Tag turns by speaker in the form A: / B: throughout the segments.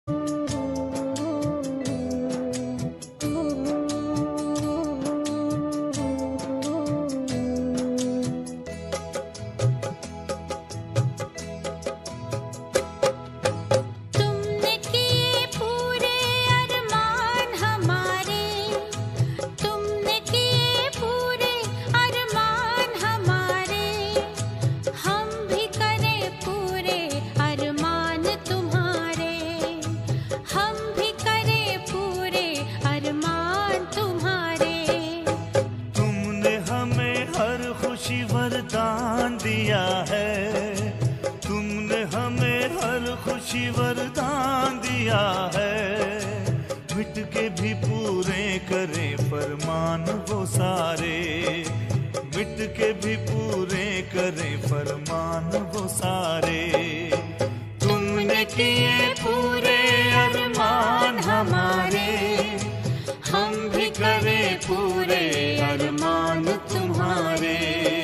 A: वरदान दिया है, तुमने हमें हर खुशी वरदान दिया है। मिट के भी पूरे करें फरमान वो सारे, मिट के भी पूरे करें फरमान वो सारे। तुमने किए पूरे अरमान हमारे, हम भी करें पूरे अरमान तुम्हारे।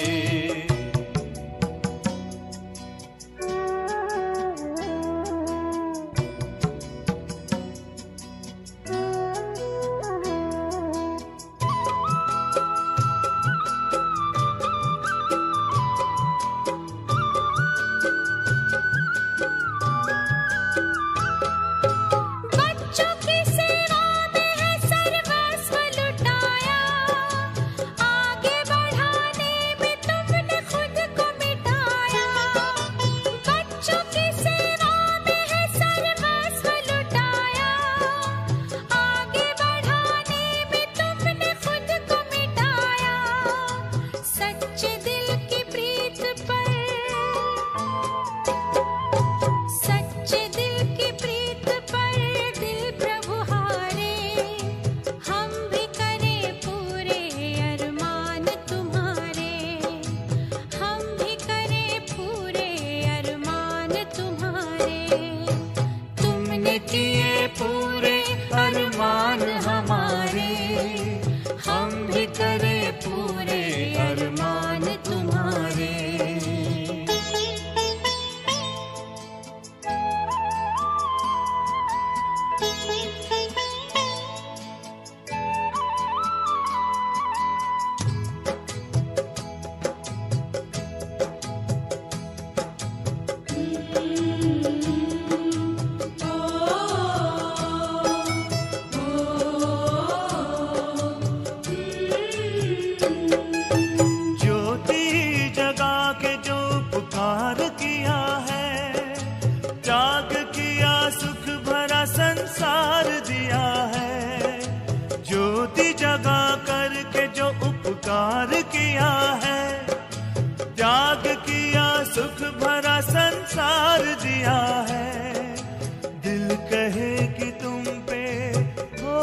A: सुख भरा संसार दिया है। दिल कहे कि तुम पे हो,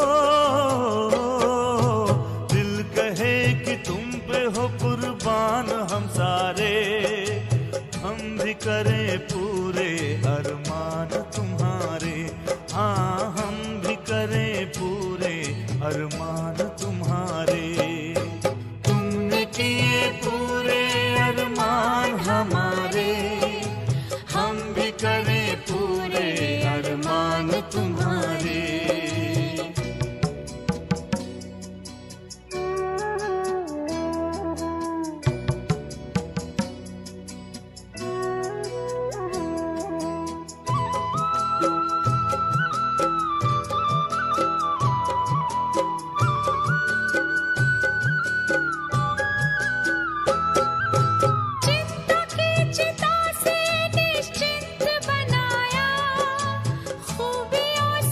A: दिल कहे कि तुम पे हो कुर्बान हम सारे। हम भी करें पूरे अरमान तुम्हारे, हाँ हम भी करें पूरे अरमान तुम्हारे। तुमने किए पूरे अरमान हमारे, हम भी करें पूरे अरमान तुम्हारे।
B: चिता से निश्चिंत बनाया, खूबियों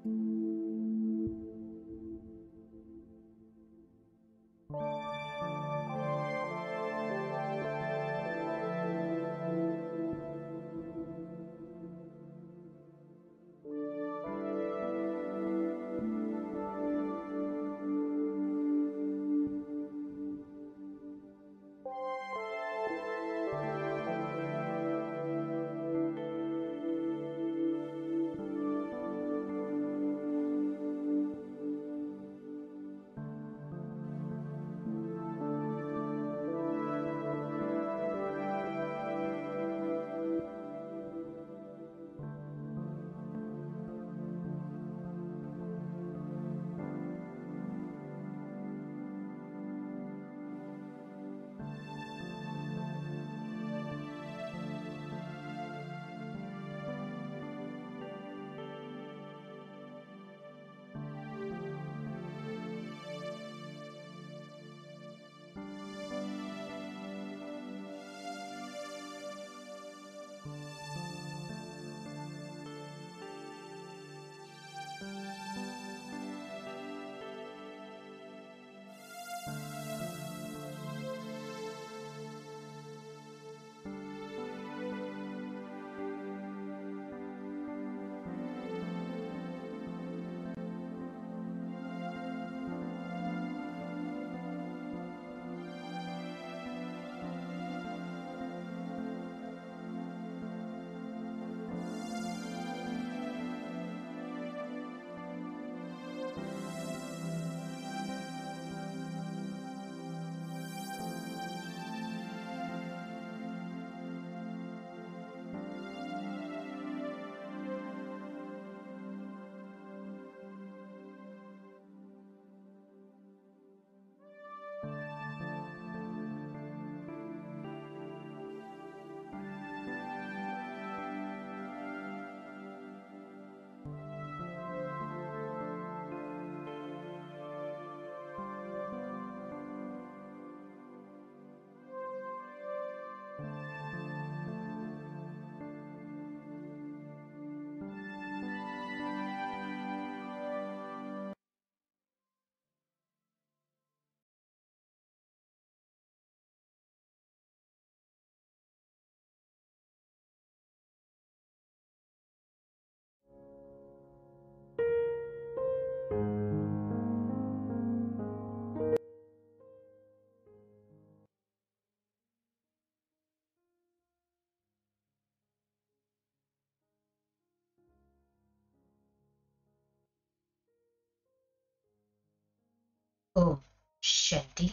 B: ओम शांति।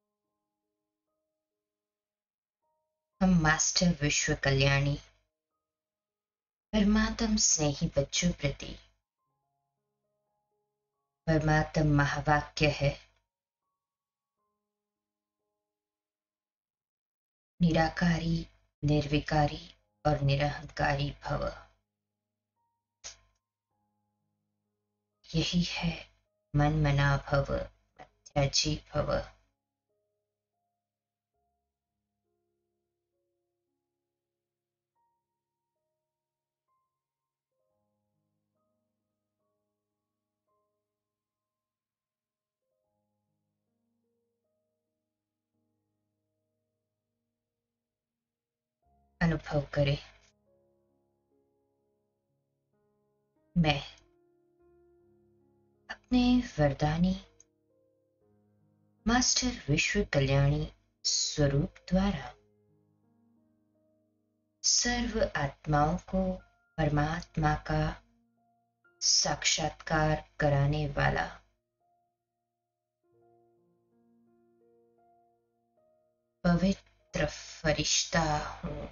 B: हम मास्टर विश्व कल्याणी परमात्म स्नेही बच्चों प्रति परमात्म महावाक्य है, निराकारी, निर्विकारी और निरहंकारी भव। यही है मन मना भव, त्याजी भव। अनुभव करें, मैं अपने वरदानी मास्टर विश्व कल्याणी स्वरूप द्वारा सर्व आत्माओं को परमात्मा का साक्षात्कार कराने वाला पवित्र फरिश्ता हूँ।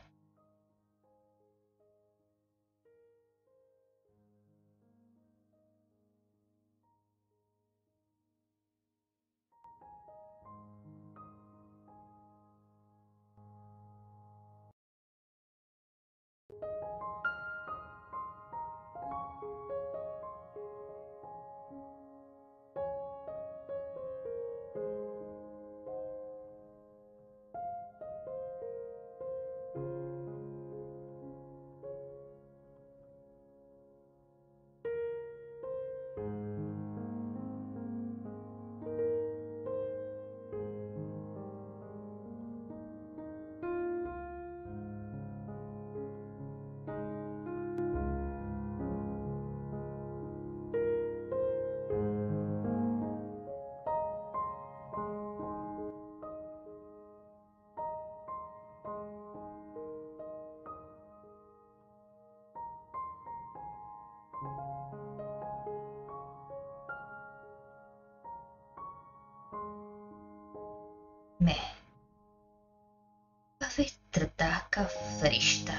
B: फरिश्ता।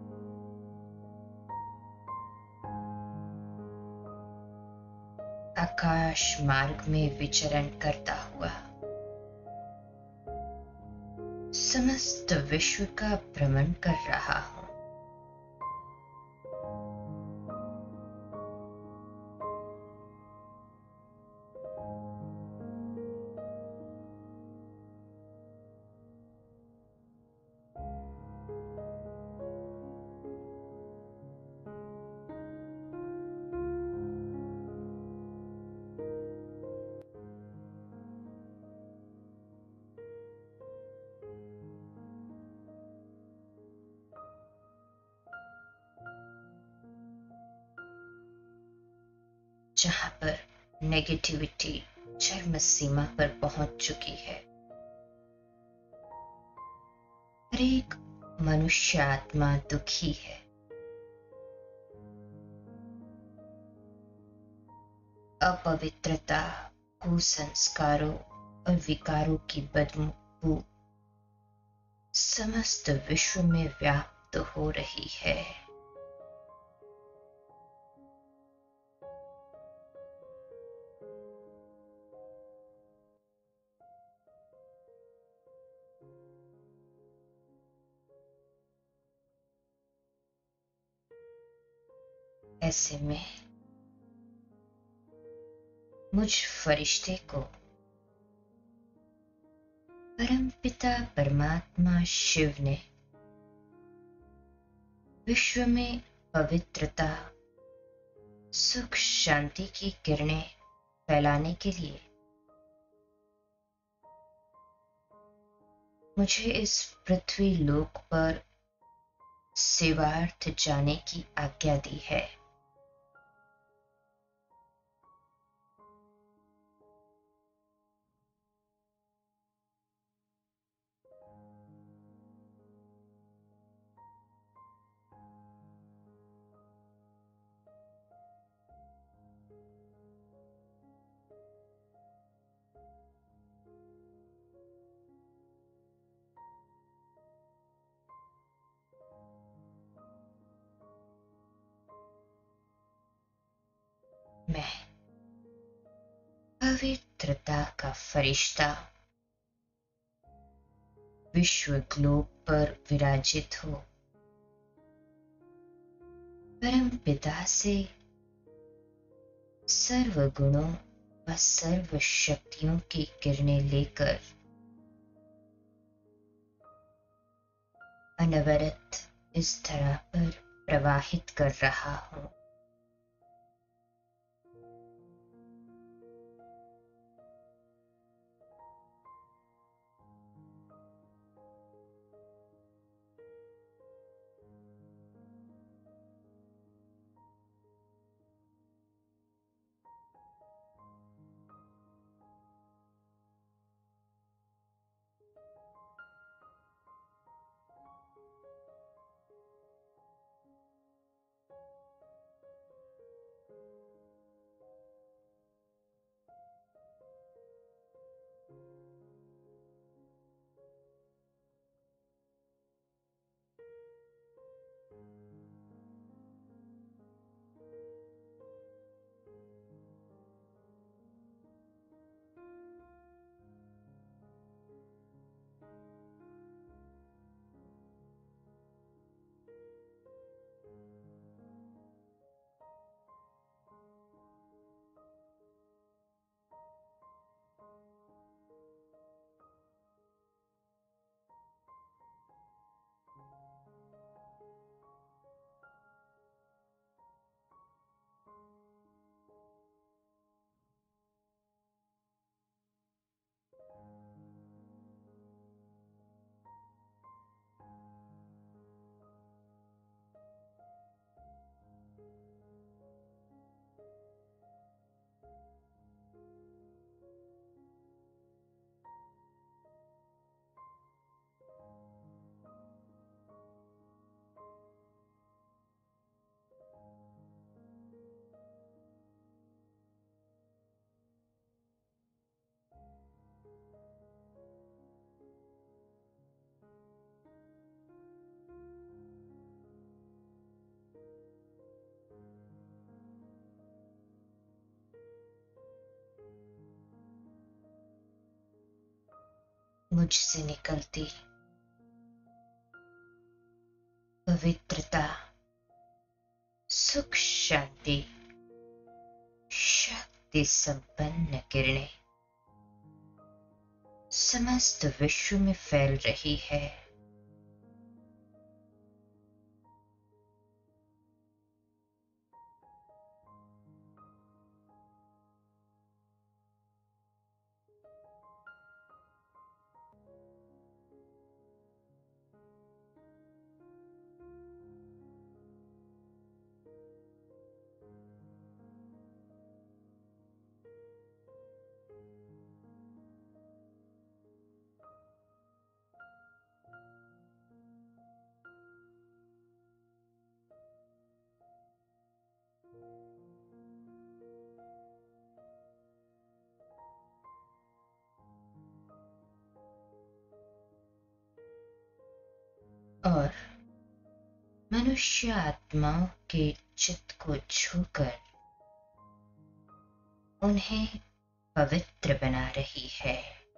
B: आकाश मार्ग में विचरण करता हुआ समस्त विश्व का भ्रमण कर रहा हूं। जहां पर नेगेटिविटी चरम सीमा पर पहुंच चुकी है, हर एक मनुष्य आत्मा दुखी है। अपवित्रता, कुसंस्कारों और विकारों की बदबू समस्त विश्व में व्याप्त हो रही है। ऐसे में मुझ फरिश्ते को परमपिता परमात्मा शिव ने विश्व में पवित्रता, सुख, शांति की किरणें फैलाने के लिए मुझे इस पृथ्वी लोक पर सेवार्थ जाने की आज्ञा दी है। मैं पवित्रता का फरिश्ता विश्व ग्लोब पर विराजित हो परम पिता से सर्व गुणों व सर्व शक्तियों की किरणें लेकर अनवरत इस धरा पर प्रवाहित कर रहा हूं। मुझसे निकलती पवित्रता, सुख, शांति, शक्ति संपन्न किरणें समस्त विश्व में फैल रही है। और मनुष्य आत्माओं के चित्त को छूकर उन्हें पवित्र बना रही है।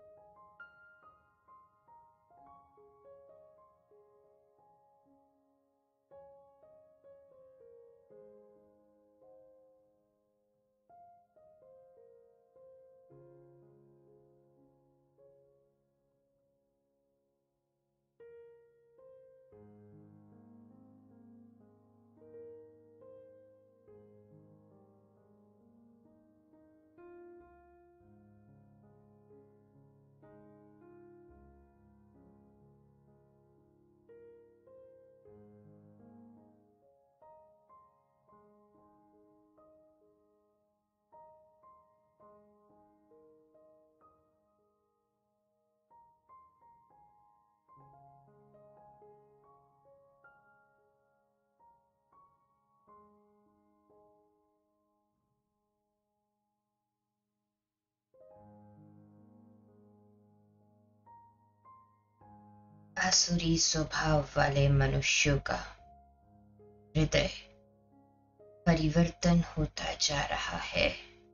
B: आसुरी स्वभाव वाले मनुष्यों का हृदय परिवर्तन होता जा रहा है।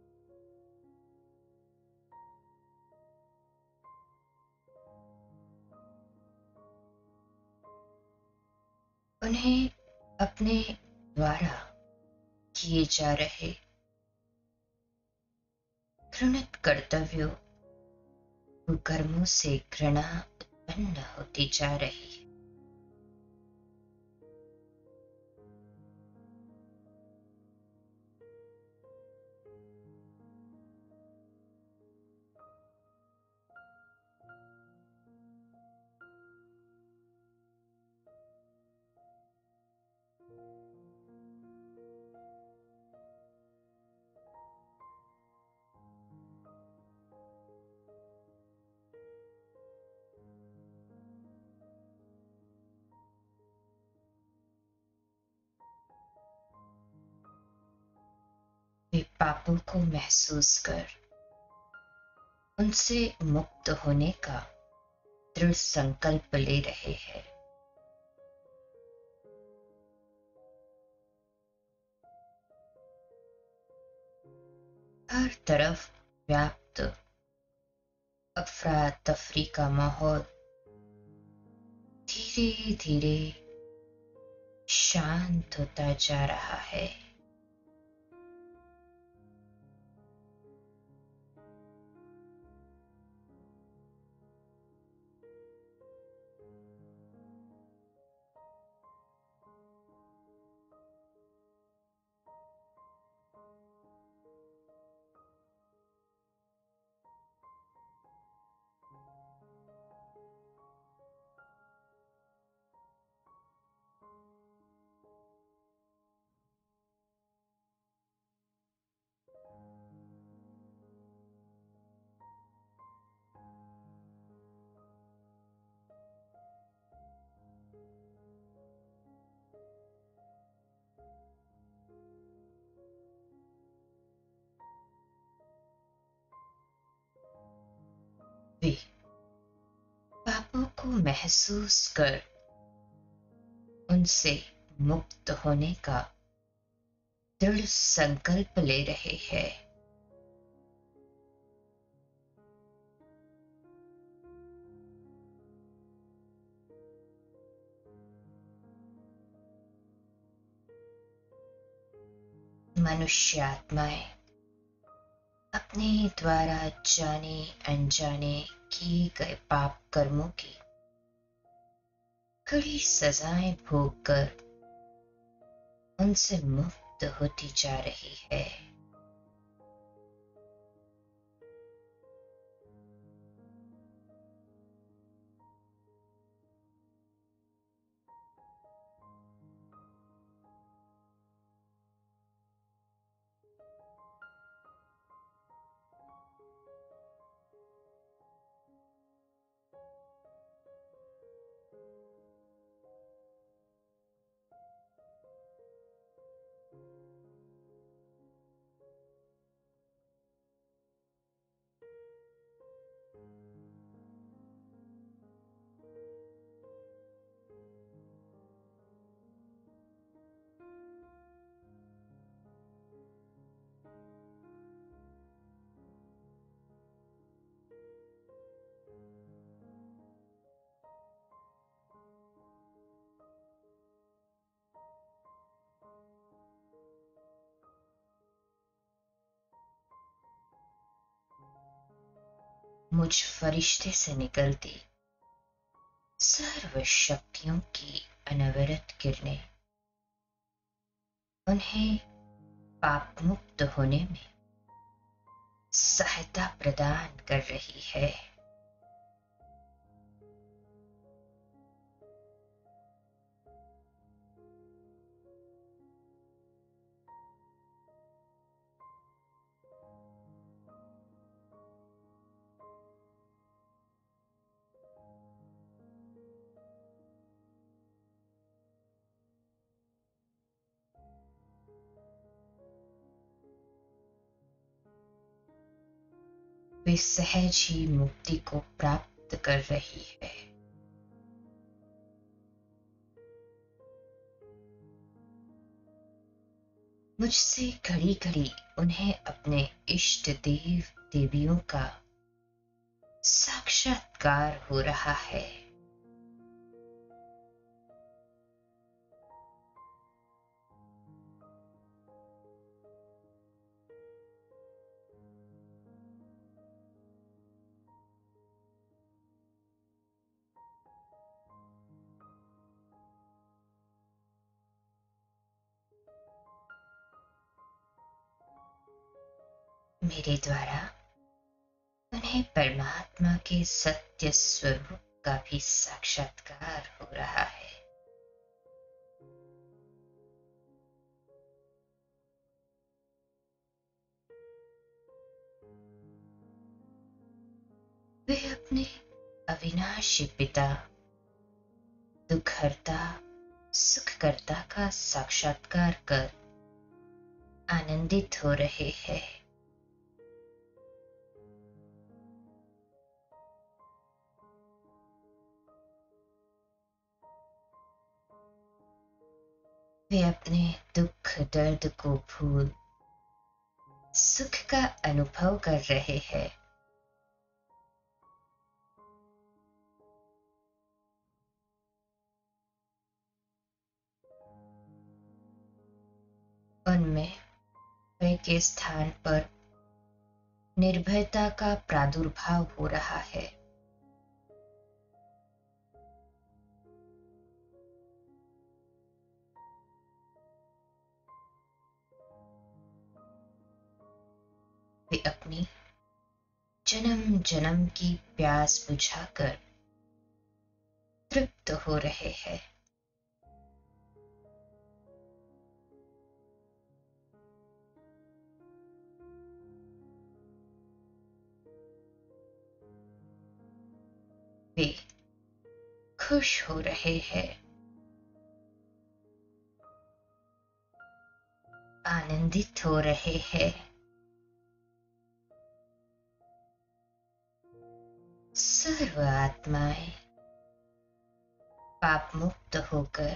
B: उन्हें अपने द्वारा किए जा रहे घृणित कर्तव्यों, कुकर्मों से घृणा उत्पन्न होती जा रही है। वे पापों को महसूस कर उनसे मुक्त होने का दृढ़ संकल्प ले रहे हैं। हर तरफ व्याप्त अफरा तफरी का माहौल धीरे धीरे शांत होता जा रहा है। वे पापों को महसूस कर उनसे मुक्त होने का दृढ़ संकल्प ले रहे हैं। मनुष्य आत्माएं अपने द्वारा जाने अनजाने किए गए पाप कर्मों की कड़ी सजाएं भोगकर उनसे मुक्त होती जा रही है। मुझ फरिश्ते से निकलती सर्व शक्तियों की अनवरत किरणें उन्हें पाप मुक्त होने में सहायता प्रदान कर रही है। वे सहज ही मुक्ति को प्राप्त कर रही है। मुझसे घड़ी घड़ी उन्हें अपने इष्ट देव देवियों का साक्षात्कार हो रहा है। मेरे द्वारा उन्हें परमात्मा के सत्य स्वरूप का भी साक्षात्कार हो रहा है। वे अपने अविनाशी पिता दुखहर्ता सुखकर्ता का साक्षात्कार कर आनंदित हो रहे हैं। वे अपने दुख दर्द को भूल सुख का अनुभव कर रहे हैं। उनमें भय के स्थान पर निर्भयता का प्रादुर्भाव हो रहा है। वे अपनी जन्म जन्म की प्यास बुझाकर तृप्त हो रहे हैं। वे खुश हो रहे हैं, आनंदित हो रहे हैं। सर्व आत्माएं पाप मुक्त होकर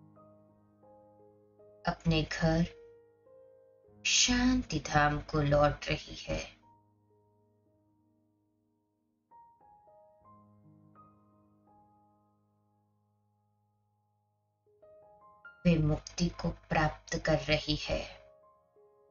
B: अपने घर शांति धाम को लौट रही है। वे मुक्ति को प्राप्त कर रही है।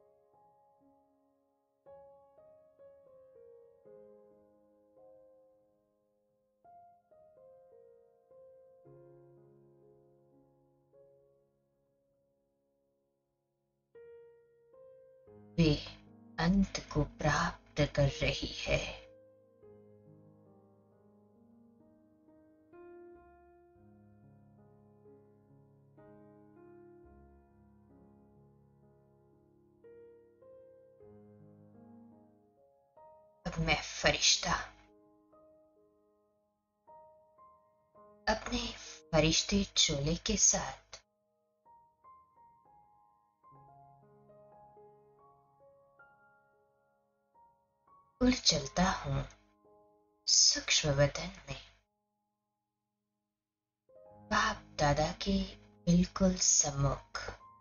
B: वे अंत को प्राप्त कर रही है। अब मैं फरिश्ता अपने फरिश्ते चोले के साथ उड़ चलता हूँ सूक्ष्म वतन में, बाप दादा के बिल्कुल सम्मुख।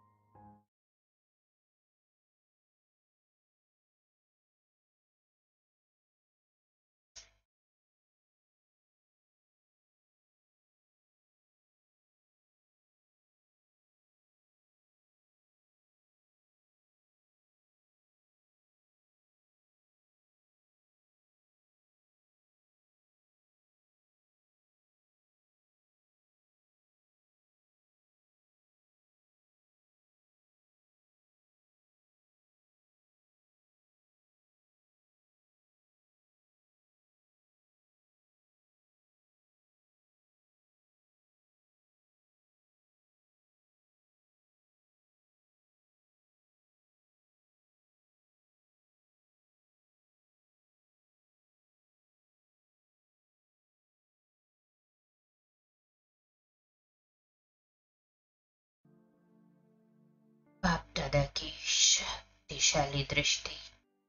B: बाप दादा की शक्तिशाली दृष्टि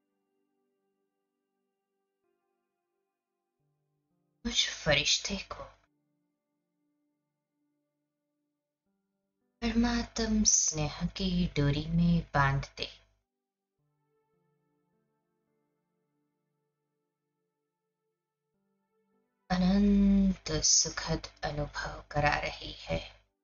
B: मुझ फरिश्ते को परमात्म स्नेह की डोरी में बांधते अनंत सुखद अनुभव करा रही है।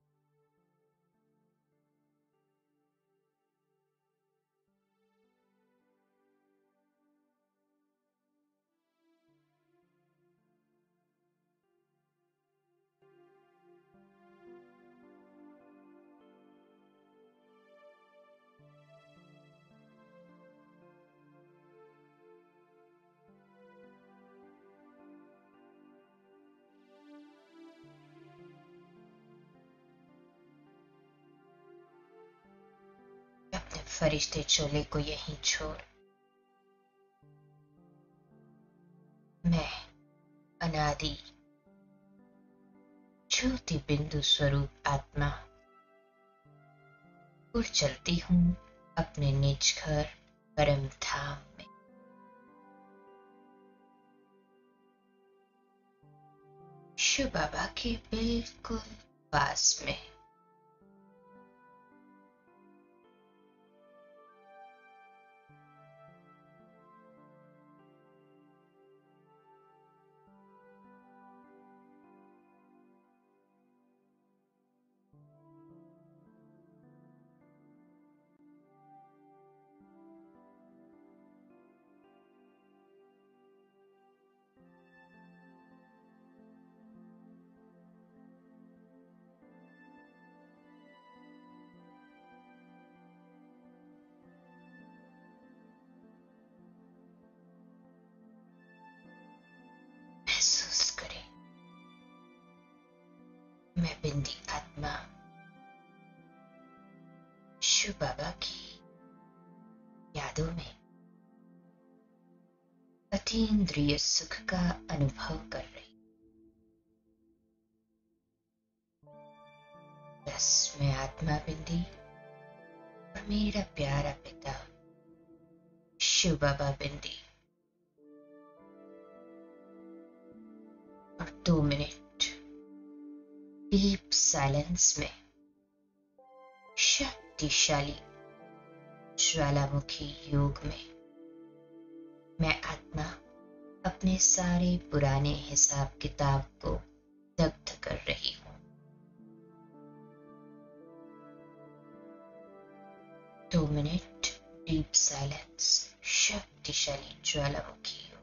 B: अपने फरिश्ते चोले को यहीं छोड़ मैं अनादि ज्योति बिंदु स्वरूप आत्मा उड़ चलती हूँ अपने निज घर परम धाम में। शिव बाबा के बिल्कुल पास में। महसूस करें मैं बिंदी आत्मा शिव बाबा की यादों में अतीन्द्रिय सुख का अनुभव कर रही। बस मैं आत्मा बिंदी और मेरा प्यारा पिता शिव बाबा बिंदी और 2 मिनट डीप साइलेंस में शक्तिशाली ज्वालामुखी योग में मैं आत्मा अपने सारे पुराने हिसाब किताब को दग्ध कर रही हूँ। 2 मिनट डीप साइलेंस शक्तिशाली ज्वालामुखी योग।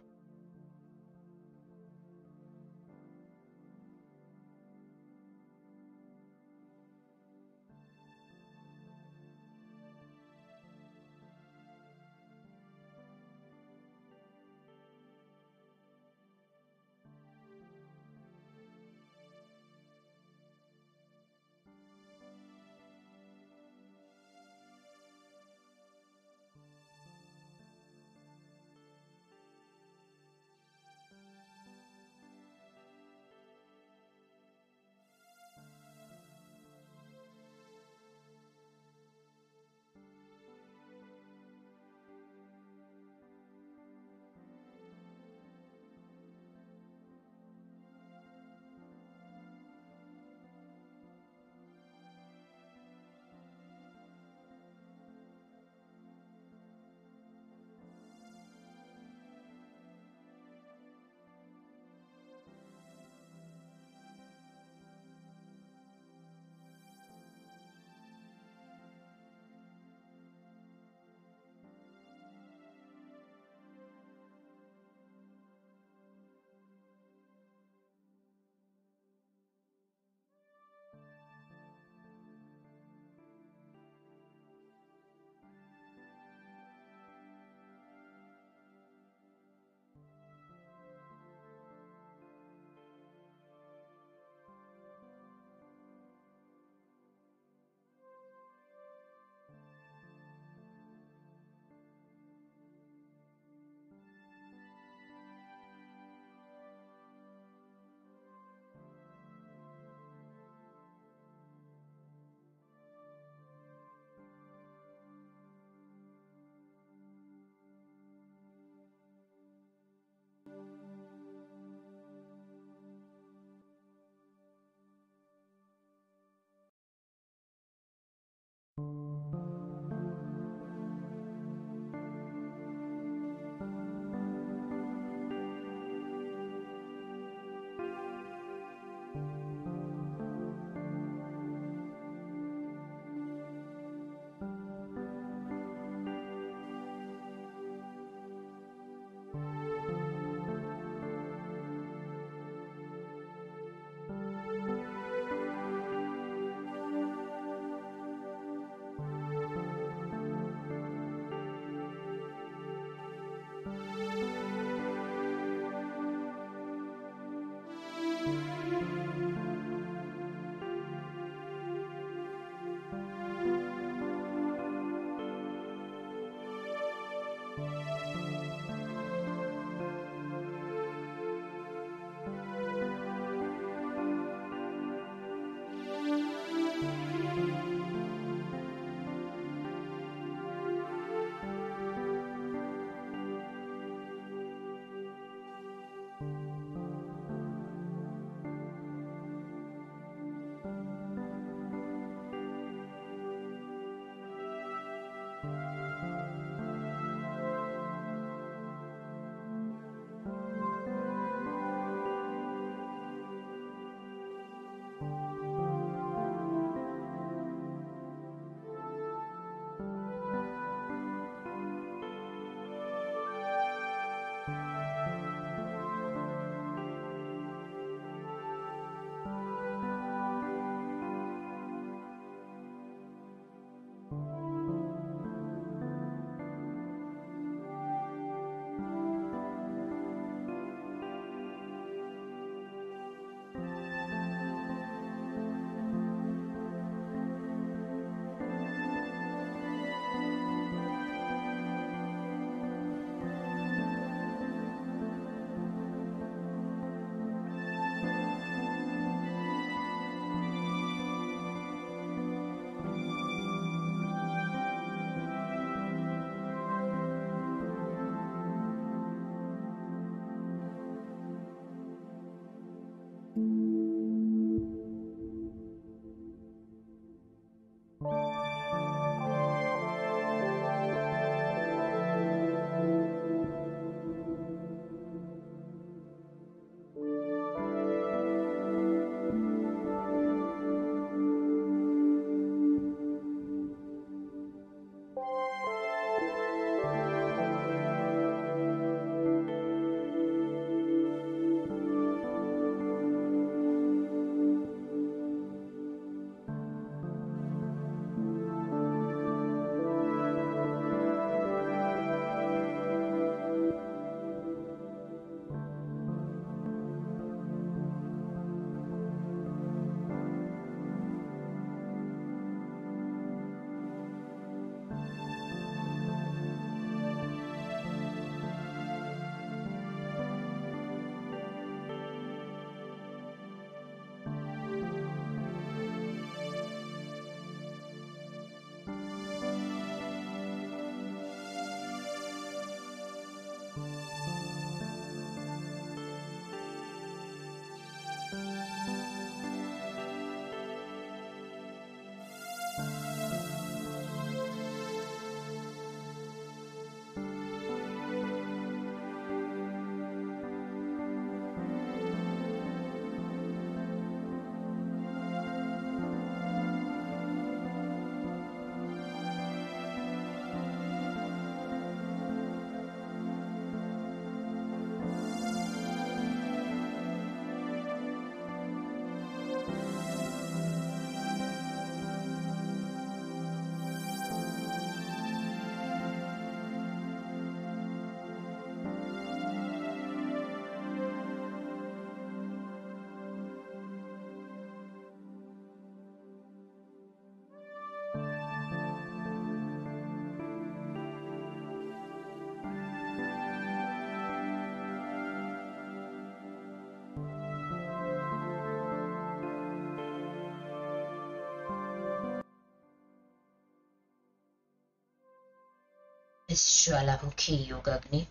B: इस ज्वालामुखी योग अग्नि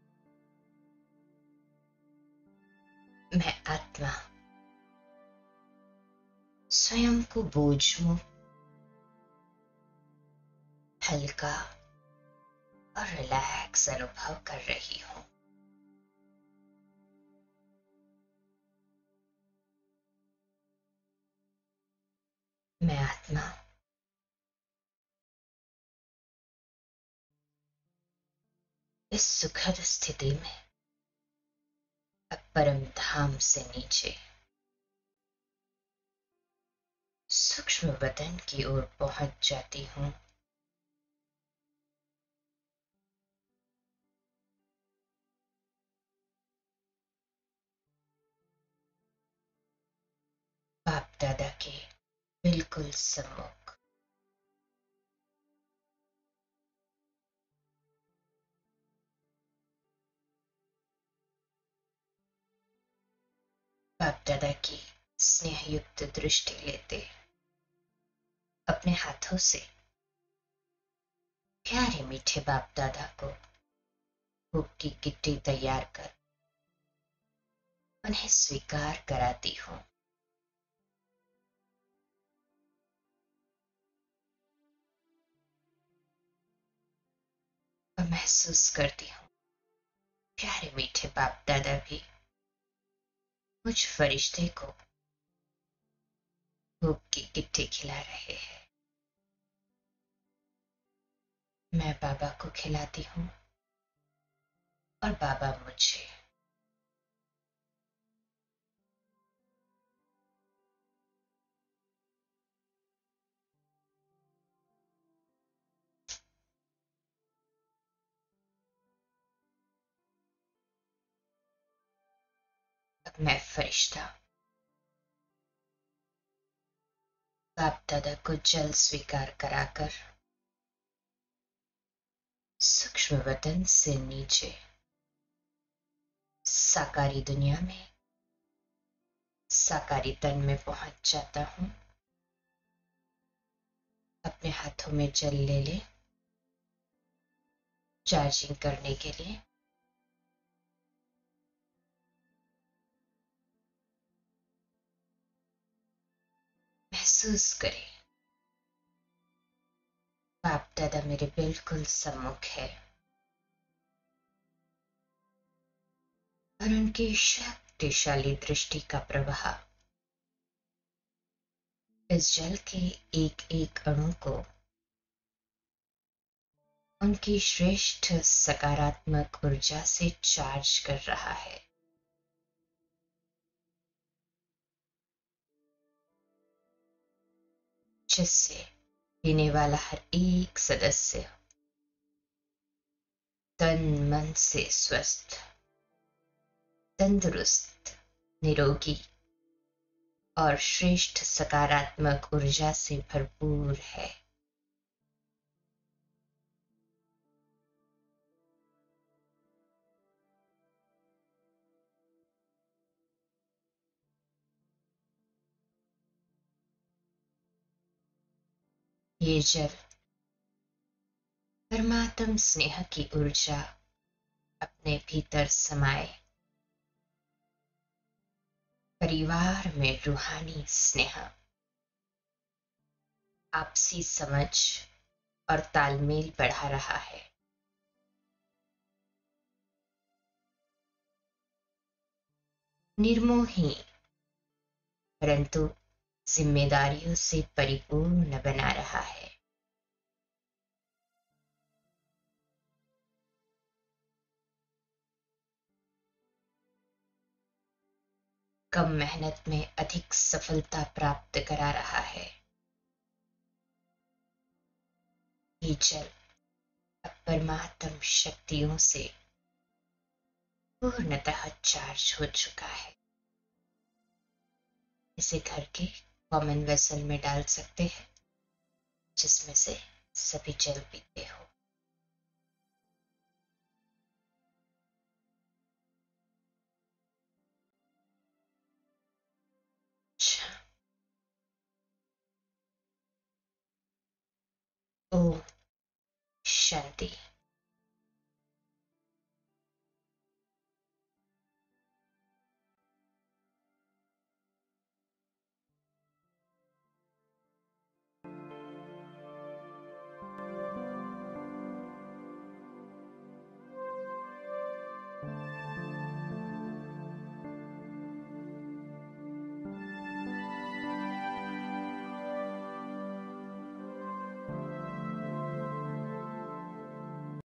B: में मैं आत्मा स्वयं को बोझ मुक्त, हल्का और रिलैक्स अनुभव कर रही हूं। मैं आत्मा इस सुखद स्थिति में अब परम धाम से नीचे सूक्ष्म बदन की ओर पहुंच जाती हूं। बाप दादा के बिल्कुल सम्मुख बाप दादा की स्नेहयुक्त दृष्टि लेते अपने हाथों से प्यारे मीठे बाप दादा को भोग की किट्टी तैयार कर उन्हें स्वीकार कराती हूं। और महसूस करती हूं प्यारे मीठे बाप दादा भी मुझ फरिश्ते को भोग की किट्टी खिला रहे हैं। मैं बाबा को खिलाती हूं और बाबा मुझे। अब मैं फरिश्ता बाप दादा को जल स्वीकार कराकर सूक्ष्म वतन से नीचे साकारी दुनिया में साकारी तन में पहुंच जाता हूं। अपने हाथों में जल ले ले चार्जिंग करने के लिए। महसूस करें बाप दादा मेरे बिल्कुल सम्मुख है और उनकी शक्तिशाली दृष्टि का प्रवाह इस जल के एक एक अणु को उनकी श्रेष्ठ सकारात्मक ऊर्जा से चार्ज कर रहा है। जिससे पीने वाला हर एक सदस्य तन मन से स्वस्थ, तंदुरुस्त, निरोगी और श्रेष्ठ सकारात्मक ऊर्जा से भरपूर है। ये जल परमात्म स्नेह की ऊर्जा अपने भीतर समाये परिवार में रूहानी स्नेह, आपसी समझ और तालमेल बढ़ा रहा है। निर्मोही परंतु जिम्मेदारियों से परिपूर्ण बना रहा है। कम मेहनत में अधिक सफलता प्राप्त करा रहा है। ये जल अब परमात्म शक्तियों से पूर्णतः चार्ज हो चुका है। इसे घर के कॉमन वेसल में डाल सकते हैं जिसमें से सभी जल पीते हो। अच्छा, ओम शांति।